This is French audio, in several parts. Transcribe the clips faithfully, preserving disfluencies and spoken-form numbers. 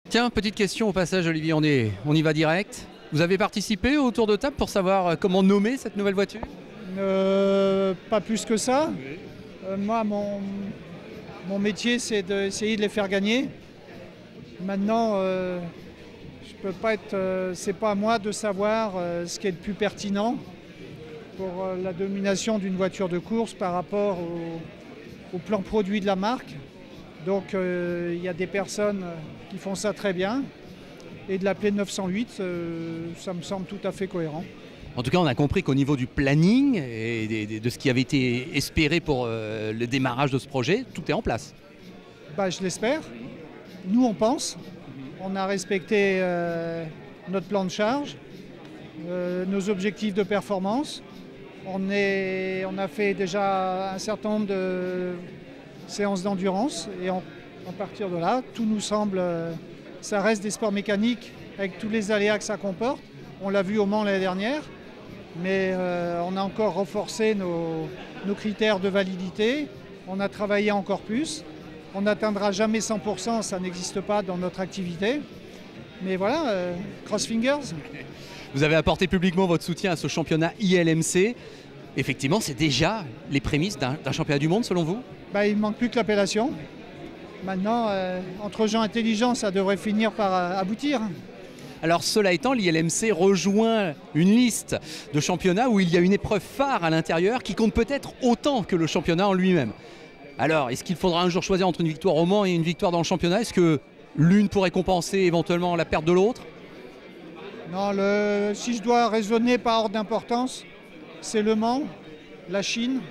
Tiens, petite question au passage, Olivier, on, est, on y va direct. Vous avez participé au tour de table pour savoir comment nommer cette nouvelle voiture? euh, Pas plus que ça. Oui. Euh, moi, mon, mon métier, c'est d'essayer de les faire gagner. Maintenant, euh, je peux pas être. Euh, c'est pas à moi de savoir euh, ce qui est le plus pertinent pour euh, la domination d'une voiture de course par rapport au, au plan produit de la marque. Donc, il euh, y a des personnes qui font ça très bien. Et de l'appeler neuf cent huit, euh, ça me semble tout à fait cohérent. En tout cas, on a compris qu'au niveau du planning et de, de ce qui avait été espéré pour euh, le démarrage de ce projet, tout est en place. Bah, je l'espère. Nous, on pense. On a respecté euh, notre plan de charge, euh, nos objectifs de performance. On, est, on a fait déjà un certain nombre de séances d'endurance. Et en, à partir de là, tout nous semble... Euh, ça reste des sports mécaniques avec tous les aléas que ça comporte. On l'a vu au Mans l'année dernière. Mais euh, on a encore renforcé nos, nos critères de validité. On a travaillé encore plus. On n'atteindra jamais cent pour cent, ça n'existe pas dans notre activité. Mais voilà, euh, cross fingers. Vous avez apporté publiquement votre soutien à ce championnat I L M C. Effectivement, c'est déjà les prémices d'un d'un championnat du monde selon vous? Bah, il ne manque plus que l'appellation. Maintenant, euh, entre gens intelligents, ça devrait finir par euh, aboutir. Alors cela étant, l'I L M C rejoint une liste de championnats où il y a une épreuve phare à l'intérieur qui compte peut-être autant que le championnat en lui-même. Alors, est-ce qu'il faudra un jour choisir entre une victoire au Mans et une victoire dans le championnat? Est-ce que l'une pourrait compenser éventuellement la perte de l'autre? Non, le, si je dois raisonner par ordre d'importance, c'est le Mans, la Chine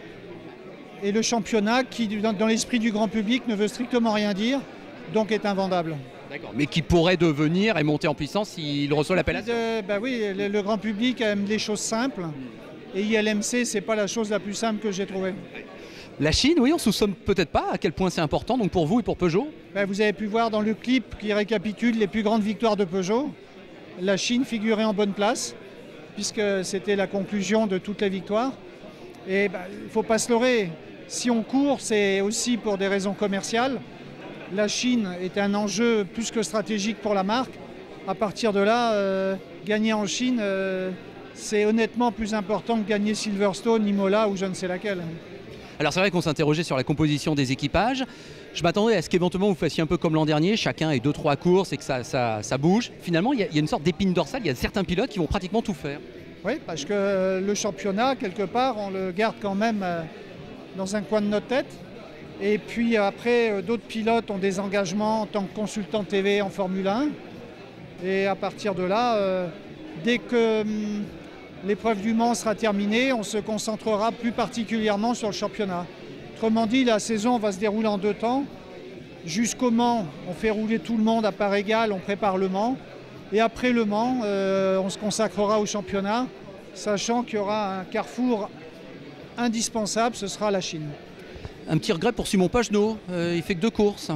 et le championnat qui, dans, dans l'esprit du grand public, ne veut strictement rien dire, donc est invendable. D'accord, mais qui pourrait devenir et monter en puissance s'il reçoit l'appellation. Ben oui, le, le grand public aime les choses simples, et I L M C, c'est pas la chose la plus simple que j'ai trouvée. La Chine, oui, on ne sous-somme peut-être pas à quel point c'est important, donc pour vous et pour Peugeot. Ben, vous avez pu voir dans le clip qui récapitule les plus grandes victoires de Peugeot, la Chine figurait en bonne place, puisque c'était la conclusion de toutes les victoires. Et ben, il ne faut pas se leurrer, si on court, c'est aussi pour des raisons commerciales. La Chine est un enjeu plus que stratégique pour la marque. À partir de là, euh, gagner en Chine, euh, c'est honnêtement plus important que gagner Silverstone, Imola ou je ne sais laquelle. Alors c'est vrai qu'on s'interrogeait sur la composition des équipages. Je m'attendais à ce qu'éventuellement vous fassiez un peu comme l'an dernier, chacun ait deux trois courses et que ça, ça, ça bouge. Finalement, il y, y a une sorte d'épine dorsale, il y a certains pilotes qui vont pratiquement tout faire. Oui, parce que le championnat, quelque part, on le garde quand même dans un coin de notre tête. Et puis après, d'autres pilotes ont des engagements en tant que consultant T V en Formule un. Et à partir de là, euh, dès que hum, l'épreuve du Mans sera terminée, on se concentrera plus particulièrement sur le championnat. Autrement dit, la saison va se dérouler en deux temps. Jusqu'au Mans, on fait rouler tout le monde à part égale, on prépare le Mans. Et après le Mans, euh, on se consacrera au championnat, sachant qu'il y aura un carrefour indispensable, ce sera la Chine. Un petit regret pour Simon Pagenaud, euh, il fait que deux courses.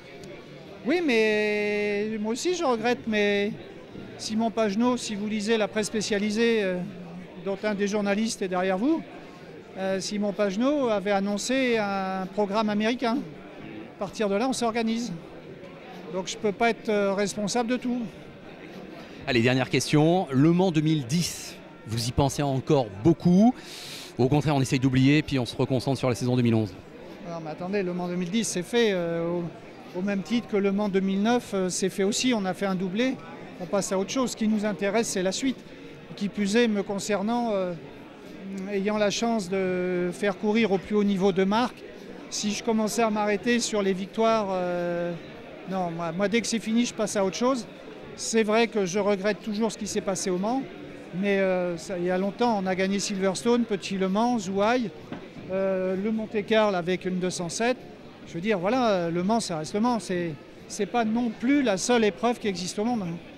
Oui, mais moi aussi je regrette, mais Simon Pagenaud, si vous lisez la presse spécialisée, euh, dont un des journalistes est derrière vous, euh, Simon Pagenaud avait annoncé un programme américain. À partir de là, on s'organise. Donc je ne peux pas être euh, responsable de tout. Allez, dernière question. Le Mans deux mille dix, vous y pensez encore beaucoup? Ou au contraire, on essaye d'oublier, puis on se reconcentre sur la saison deux mille onze? Non, mais attendez, le Mans deux mille dix, c'est fait euh, au, au même titre que le Mans deux mille neuf, euh, c'est fait aussi. On a fait un doublé. On passe à autre chose. Ce qui nous intéresse, c'est la suite. Qui plus est, me concernant, euh, ayant la chance de faire courir au plus haut niveau de marque, si je commençais à m'arrêter sur les victoires, euh, non, moi, moi, dès que c'est fini, je passe à autre chose. C'est vrai que je regrette toujours ce qui s'est passé au Mans, mais euh, ça, il y a longtemps, on a gagné Silverstone, Petit Le Mans, Zouaï, euh, le Monte-Carlo avec une deux cent sept. Je veux dire, voilà, le Mans, ça reste le Mans. C'est, c'est pas non plus la seule épreuve qui existe au monde.